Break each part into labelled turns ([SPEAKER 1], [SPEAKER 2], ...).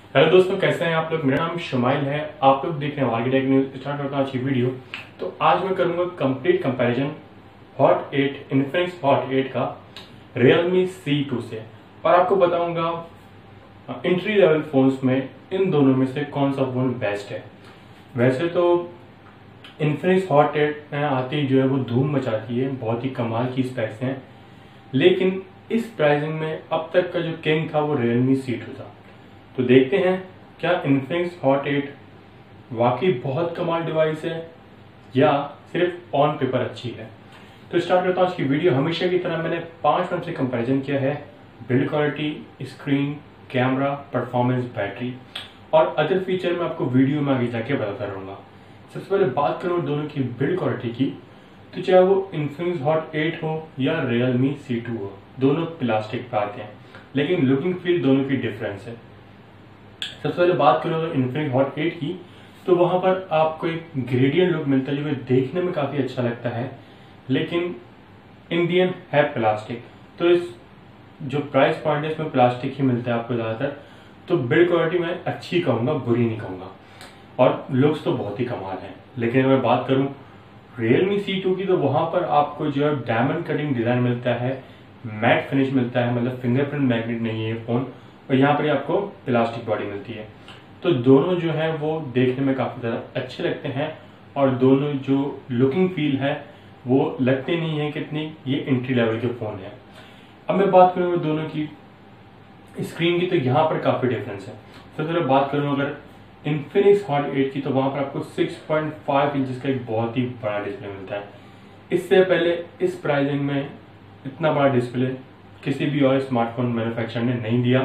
[SPEAKER 1] Hello दोस्तों, कैसे हैं आप लोग। मेरा नाम शुमाइल है। आप लोग देख रहे हैं आर्किटेक्ट न्यूज। स्टार्ट करता हूं आज की वीडियो। तो आज मैं करूंगा complete comparison Hot 8 Infinix Hot 8 का Realme C2 से, और आपको बताऊंगा एंट्री लेवल फोन्स में इन दोनों में से कौन सा फोन बेस्ट है। वैसे तो इन्फिनिक्स हॉट 8 में आती ही जो है वो धूम मचाती है, बहुत ही कमाल की स्पेक्स हैं, लेकिन इस प्राइसिंग में अब तक का जो किंग था वो Realme C2 था। तो देखते हैं क्या इन्फिनिक्स हॉट 8 वाकई बहुत कमाल डिवाइस है या सिर्फ ऑन पेपर अच्छी है। तो स्टार्ट करता हूँ आज की वीडियो। हमेशा की तरह मैंने 5 मिनट से कंपैरिजन किया है, build quality, screen, camera, performance, battery और अदर फीचर मैं आपको वीडियो में आगे जाके बताता रहूँगा। सबसे पहले बात करूँ दोनों की बिल्ड क्वालिटी की, तो चाहे वो इन्फिनिक्स हॉट 8 हो या Realme C2 हो, दोनों प्लास्टिक पे आते हैं, लेकिन लुकिंग फील दोनों की डिफरेंस है। सबसे पहले बात करें अगर इन्फिनिक्स हॉट 8 की, तो वहां पर आपको एक ग्रेडियंट लुक मिलता है जो देखने में काफी अच्छा लगता है, लेकिन इंडियन है प्लास्टिक। तो इस जो प्राइस पॉइंट है इसमें प्लास्टिक ही मिलता है आपको ज्यादातर। तो बिल्ड क्वालिटी मैं अच्छी कहूंगा, बुरी नहीं कहूंगा, और लुक्स तो बहुत ही कमाल है। लेकिन अगर मैं बात करूं Realme C2 की, तो वहां पर आपको जो है डायमंड कटिंग डिजाइन मिलता है, मैट फिनिश मिलता है, मतलब फिंगरप्रिंट मैग्नेट नहीं है ये फोन, और यहाँ पर आपको प्लास्टिक बॉडी मिलती है। तो दोनों जो है वो देखने में काफी ज्यादा अच्छे लगते हैं, और दोनों जो लुकिंग फील है वो लगते नहीं है कितनी ये एंट्री लेवल के फोन है। अब मैं बात करूँ दोनों की स्क्रीन की, तो यहाँ पर काफी डिफरेंस है। सबसे पहले बात करूँ अगर इन्फिनिक्स हॉट 8 की, तो वहां पर आपको 6.5 इंचेस का एक बहुत ही बड़ा डिस्प्ले मिलता है। इससे पहले इस प्राइसिंग में इतना बड़ा डिस्प्ले किसी भी और स्मार्टफोन मैन्युफैक्चरर ने नहीं दिया।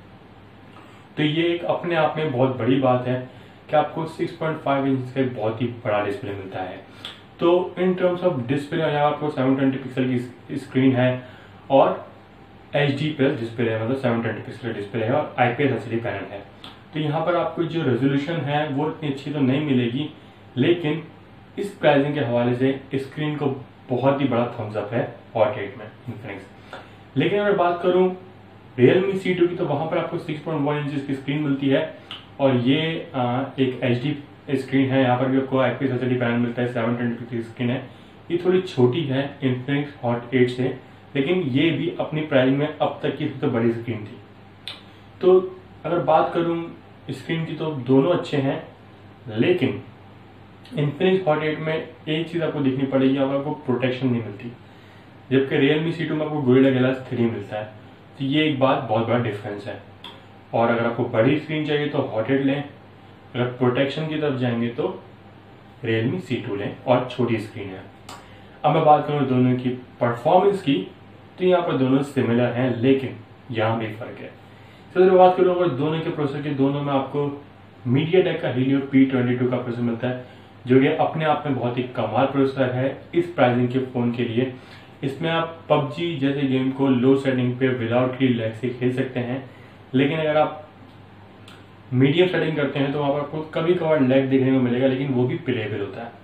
[SPEAKER 1] तो ये एक अपने आप में बहुत बड़ी बात है कि आपको 6.5 इंच का एक बहुत ही बड़ा डिस्प्ले मिलता है। तो इन टर्म्स ऑफ डिस्प्ले यहाँ आपको 720 पिक्सल की स्क्रीन है और HD प्लस डिस्प्ले है, मतलब 720 पिक्सल डिस्प्ले है और IPS LCD पैनल है। तो यहाँ पर आपको जो रेजोल्यूशन है वो इतनी अच्छी तो नहीं मिलेगी, लेकिन इस प्राइसिंग के हवाले से स्क्रीन को बहुत ही बड़ा थम्स अप है हॉट 8 में इन्फिनिक्स। लेकिन अगर बात करूँ Realme C2 की, तो वहां पर आपको 6.1 इंच की स्क्रीन मिलती है, और ये एक HD स्क्रीन है। यहाँ पर भी आपको IPS LCD पैनल मिलता है, 720p की स्क्रीन है। ये थोड़ी छोटी है इन्फिनिक्स हॉट 8 से, लेकिन ये भी अपनी प्राइस में अब तक की सबसे बड़ी स्क्रीन थी। तो अगर बात करूं स्क्रीन की, तो दोनों अच्छे हैं, लेकिन इन्फिनिक्स हॉट 8 में एक चीज आपको देखनी पड़ेगी, आपको प्रोटेक्शन नहीं मिलती, जबकि Realme C2 में आपको गोरिल्ला ग्लास 3 मिलता है। तो ये एक बात बहुत बड़ा डिफरेंस है। और अगर आपको बड़ी स्क्रीन चाहिए तो हॉट 8 लें, अगर प्रोटेक्शन की तरफ जाएंगे तो Realme C2 लें और छोटी स्क्रीन है। अब मैं बात करूँ दोनों की परफॉर्मेंस की, तो यहाँ पर दोनों सिमिलर हैं, लेकिन यहाँ भी फर्क है। तो बात करूँ अगर दोनों के प्रोसेसर की, दोनों में आपको MediaTek का Helio P22 का प्रोसेसर मिलता है, जो कि अपने आप में बहुत ही कमाल प्रोसेसर है इस प्राइसिंग के फोन के लिए। इसमें आप PUBG जैसे गेम को लो सेटिंग पे विदाउट लैग से खेल सकते हैं, लेकिन अगर आप मीडियम सेटिंग करते हैं तो वहाँ पर आपको कभी कभार लैग देखने को मिलेगा, लेकिन वो भी प्लेबल होता है।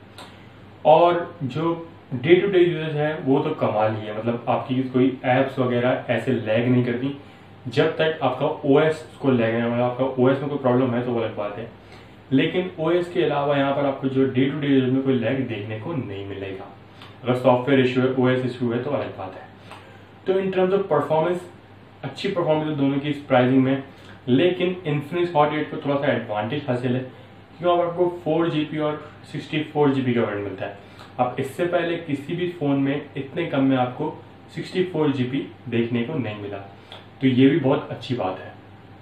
[SPEAKER 1] और जो डे टू डे यूजेज है वो तो कमाल ही है, मतलब आपकी कोई एप्स वगैरह ऐसे लैग नहीं करती जब तक आपका OS को लैग है। मतलब आपका OS में कोई प्रॉब्लम है तो वो अलग बात है, लेकिन OS के अलावा यहाँ पर आपको जो डे टू डे यूजेज में कोई लैग देखने को नहीं मिलेगा। अगर सॉफ्टवेयर इशू है, OS इशू है तो अलग बात है। तो इन टर्म्स ऑफ परफॉर्मेंस अच्छी परफॉर्मेंस है दोनों की इस प्राइसिंग में, लेकिन इन्फिनिक्स हॉट 8 को थोड़ा सा एडवांटेज हासिल है क्योंकि आपको 4GB और 64GB का वेरिएंट मिलता है। अब इससे पहले किसी भी फोन में इतने कम में आपको 64GB देखने को नहीं मिला, तो ये भी बहुत अच्छी बात है।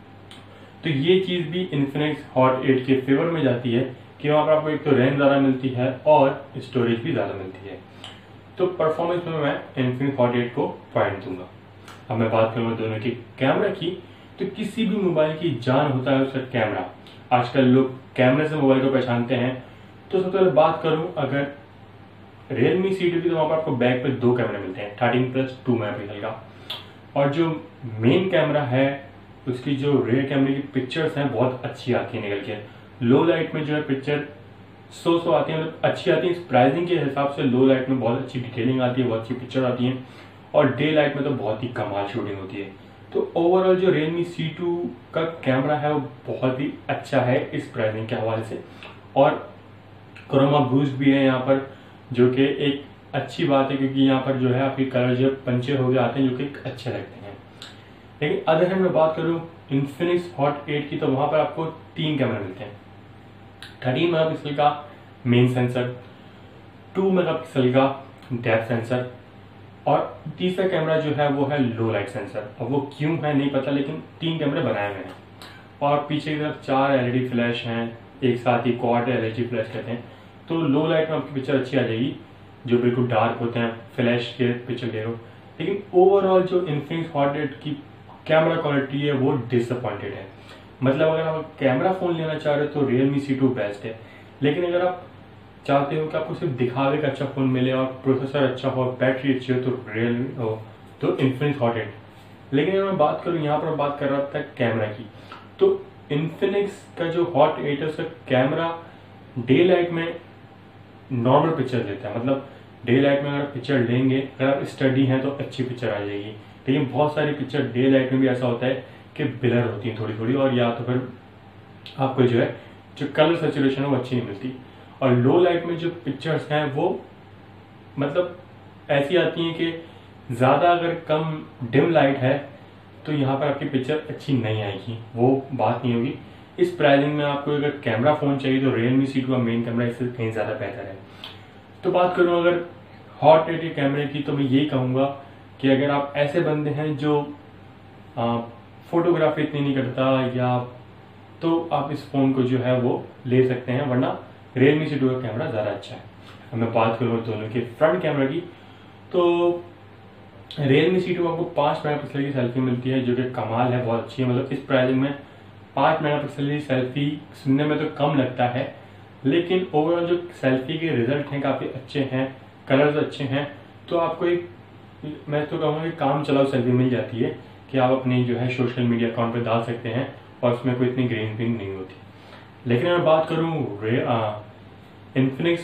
[SPEAKER 1] तो ये चीज भी इन्फिनिक्स हॉट 8 के फेवर में जाती है कि वहां पर आपको एक तो रैम ज्यादा मिलती है और स्टोरेज भी ज्यादा मिलती है। तो परफॉर्मेंस में मैं इन्फिनिक्स हॉट 8 को पॉइंट दूंगा। अब मैं बात करूंगा दोनों की कैमरा की, तो किसी भी मोबाइल की जान होता है उसका कैमरा। आजकल लोग कैमरे से मोबाइल को पहचानते हैं। तो सबसे पहले बात करूं अगर Realme C2 की, तो वहां पर आपको बैक पे 2 कैमरे मिलते हैं, 13+2 मेगापिक्सल का, और जो मेन कैमरा है उसकी जो रेयर कैमरे की पिक्चर्स हैं बहुत अच्छी आती है निकल के। लो लाइट में जो है पिक्चर सो आती है, मतलब अच्छी आती है। इस प्राइसिंग के हिसाब से लो लाइट में बहुत अच्छी डिटेलिंग आती है, बहुत अच्छी पिक्चर आती है, और डे लाइट में तो बहुत ही कमाल शूटिंग होती है। तो ओवरऑल जो Realme C2 का कैमरा है वो बहुत ही अच्छा है इस प्राइसिंग के हवाले से, और क्रोमा बूस्ट भी है यहाँ पर, जो कि एक अच्छी बात है क्योंकि यहाँ पर जो है आपके कलर जो पंचे हो गए आते हैं जो कि अच्छे लगते हैं। लेकिन अदर हैंड में बात करूँ Infinix Hot 8 की, तो वहाँ पर आपको 3 कैमरे मिलते हैं। 13 मेगापिक्सल का मेन सेंसर, 2 मेगापिक्सल का डेप्थ सेंसर, और तीसरा कैमरा जो है वो है लो लाइट सेंसर। अब वो क्यों है नहीं पता, लेकिन 3 कैमरे बनाए हुए हैं। और पीछे की तरफ 4 LED फ्लैश हैं, एक साथ ही क्वाड LED फ्लैश कहते हैं। तो लो लाइट में आपकी पिक्चर अच्छी आ जाएगी, जो बिल्कुल डार्क होते हैं फ्लैश के पिक्चर ले लो। लेकिन ओवरऑल जो Infinix Hot 8 की कैमरा क्वालिटी है वो डिसअपॉइंटेड है। मतलब अगर आप कैमरा फ़ोन लेना चाह रहे हो तो Realme C2 बेस्ट है, लेकिन अगर आप चाहते हो कि आपको सिर्फ दिखावे का अच्छा फ़ोन मिले और प्रोसेसर अच्छा हो, बैटरी अच्छी हो, तो Infinix Hot 8। लेकिन अगर मैं बात करूँ, यहाँ पर बात कर रहा था कैमरा की, तो Infinix का जो Hot 8 है उसका कैमरा डे लाइट में नॉर्मल पिक्चर लेता है। मतलब डे लाइट में अगर पिक्चर लेंगे, अगर आप स्टडी हैं तो अच्छी पिक्चर आ जाएगी। लेकिन बहुत सारी पिक्चर डे लाइट में भी ऐसा होता है कि ब्लर होती है थोड़ी थोड़ी, और या तो फिर आपको जो है जो कलर सैचुरेशन है वो अच्छी नहीं मिलती। और लो लाइट में जो पिक्चर्स हैं वो मतलब ऐसी आती हैं कि ज़्यादा अगर कम डिम लाइट है तो यहाँ पर आपकी पिक्चर अच्छी नहीं आएगी, वो बात नहीं होगी। इस प्राइसिंग में आपको अगर कैमरा फ़ोन चाहिए तो Realme C2 का मेन कैमरा इससे कहीं ज़्यादा बेहतर है। तो बात करूँ अगर Hot 8 के कैमरे की, तो मैं यही कहूँगा कि अगर आप ऐसे बंदे हैं जो फोटोग्राफी इतनी नहीं करता, या तो आप इस फ़ोन को जो है वो ले सकते हैं, वरना Realme C2 का कैमरा ज़्यादा अच्छा है। अब मैं बात करूँ दोनों के फ्रंट कैमरा की, तो Realme C2 आपको 5 मेगापिक्सल की सेल्फी मिलती है, जो कि कमाल है, बहुत अच्छी है। मतलब इस प्राइसिंग में 5 मेगापिक्सल की सेल्फी सुनने में तो कम लगता है, लेकिन ओवरऑल जो सेल्फी के रिजल्ट हैं काफ़ी अच्छे हैं, कलर्स अच्छे हैं। तो आपको एक, मैं तो कहूँगा कि काम चलाओ सेल्फी मिल जाती है कि आप अपनी जो है सोशल मीडिया अकाउंट पर डाल सकते हैं, और उसमें कोई इतनी ग्रीन पिंग नहीं होती। लेकिन अगर बात करूँ Infinix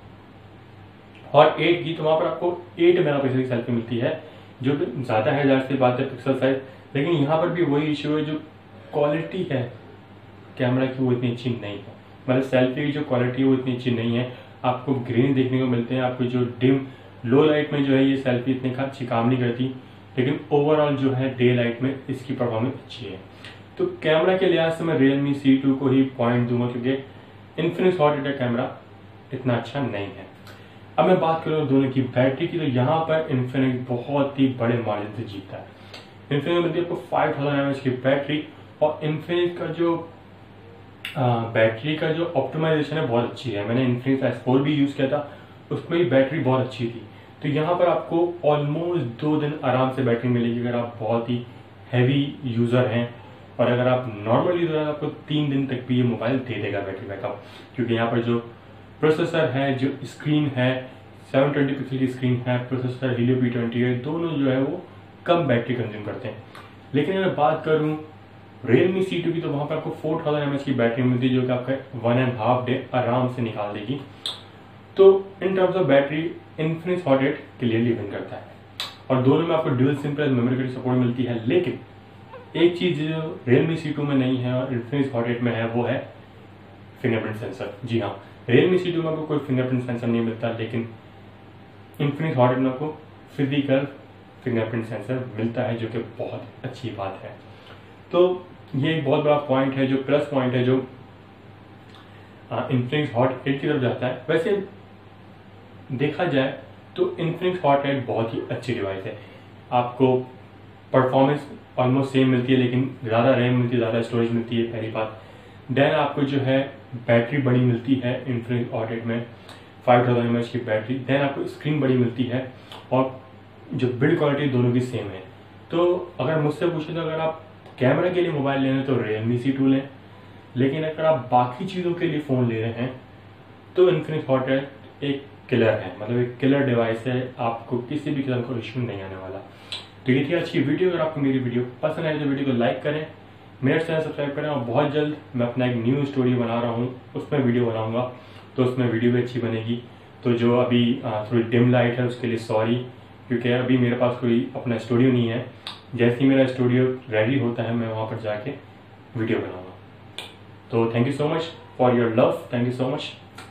[SPEAKER 1] Hot 8 की, तो वहाँ पर आपको 8 मेगापिक्सल की सेल्फी मिलती है, जो कि ज़्यादा है, ज़्यादा सी बात है पिक्सल साइज। लेकिन यहाँ पर भी वही इशू है, जो क्वालिटी है कैमरा की वो इतनी अच्छी नहीं है। मतलब सेल्फी की जो क्वालिटी है वो इतनी अच्छी नहीं है, आपको ग्रीन देखने को मिलते हैं, आपको जो डिम लो लाइट में जो है ये सेल्फी इतनी अच्छी काम नहीं करती। लेकिन ओवरऑल जो है डे लाइट में इसकी परफॉर्मेंस अच्छी है। तो कैमरा के लिहाज से मैं Realme C2 को ही पॉइंट दूंगा, क्योंकि Infinix Hot 8 का कैमरा इतना अच्छा नहीं है। अब मैं बात करूँ दोनों की बैटरी की, तो यहाँ पर Infinix बहुत ही बड़े मार्जिन से जीतता है। Infinix मिलती है आपको 5000 mAh की बैटरी, और Infinix का जो बैटरी का जो ऑप्टिमाइजेशन है बहुत अच्छी है। मैंने Infinix S4 भी यूज़ किया था, उसमें भी बैटरी बहुत अच्छी थी। तो यहाँ पर आपको ऑलमोस्ट 2 दिन आराम से बैटरी मिलेगी अगर आप बहुत ही हैवी यूज़र हैं, और अगर आप नॉर्मल यूज़र हैं आपको 3 दिन तक भी ये मोबाइल दे देगा बैटरी बैकअप। क्योंकि यहाँ पर जो प्रोसेसर है, जो स्क्रीन है, 720 पिक्सल की स्क्रीन है, प्रोसेसर Helio P20 है, दोनों जो है वो कम बैटरी कंज्यूम करते हैं। लेकिन अगर बात करूँ Realme C2 की, तो वहाँ पर आपको 4000 mAh की बैटरी मिलती है, जो कि आपका 1.5 डे आराम से निकाल देगी। तो in terms of battery Infinix Hot 8 clearly win करता है, और दोनों में आपको dual SIM plus memory card support मिलती है। लेकिन एक चीज़ जो Realme C2 में नहीं है और Infinix Hot 8 में है, वो है फिंगरप्रिंट सेंसर। जी हाँ, Realme C2 में आपको कोई फिंगरप्रिंट सेंसर नहीं मिलता, लेकिन Infinix Hot 8 में आपको फिजिकल फिंगरप्रिंट सेंसर मिलता है, जो कि बहुत अच्छी बात है। तो ये एक बहुत बड़ा पॉइंट है, जो प्लस पॉइंट है, जो Infinix Hot 8 की तरफ जाता है। वैसे देखा जाए तो Infinix Hot 8 बहुत ही अच्छी डिवाइस है, आपको परफॉर्मेंस ऑलमोस्ट सेम मिलती है, लेकिन ज़्यादा रैम मिलती है, ज़्यादा स्टोरेज मिलती है, पहली बात। देन आपको जो है बैटरी बड़ी मिलती है Infinix Hot 8 में, 5000 mAh की बैटरी। देन आपको स्क्रीन बड़ी मिलती है, और जो बिल्ड क्वालिटी दोनों की सेम है। तो अगर मुझसे पूछे तो अगर आप कैमरा के लिए मोबाइल ले रहे हैं तो Realme C2 लें, लेकिन अगर आप बाकी चीज़ों के लिए फ़ोन ले रहे हैं तो Infinix Hot 8 एक किलर है, मतलब एक किलर डिवाइस है, आपको किसी भी किस्म का इशू नहीं आने वाला। तो ये थी अच्छी वीडियो। अगर आपको मेरी वीडियो पसंद आए तो वीडियो को लाइक करें, मेरे चैनल सब्सक्राइब करें, और बहुत जल्द मैं अपना एक न्यू स्टोरी बना रहा हूँ, उसमें वीडियो बनाऊँगा, तो उसमें वीडियो भी अच्छी बनेगी। तो जो अभी थोड़ी डिम लाइट है उसके लिए सॉरी, क्योंकि अभी मेरे पास कोई अपना स्टूडियो नहीं है, जैसे ही मेरा स्टूडियो रेडी होता है मैं वहाँ पर जाके वीडियो बनाऊंगा। तो thank you so much for your love, thank you so much.